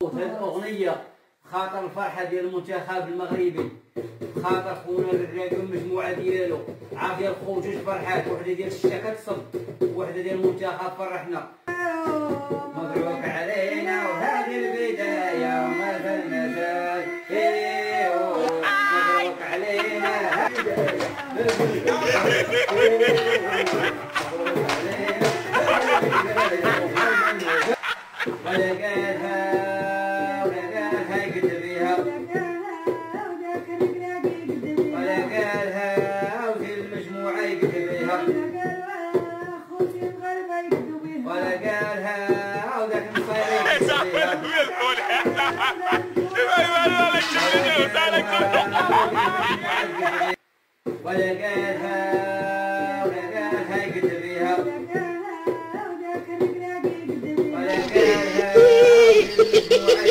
الصوت هذه الاغنيه خاطر الفرحه ديال المنتخب المغربي، خاطر خونا الركراكي والمجموعه ديالو عافيه الخو جوج فرحات، وحده ديال الشتا كتصب وحده ديال المنتخب فرحنا. مبروك علينا وهذه البدايه وما زلنا مبروك علينا ولا قالها ولا قالها قد بيها ولا قالها وفي المجموعة يقد بيها ولا قالها وذاك المصير يقد بيها ولا قالها ولا قالها يقد بيها ولا قالها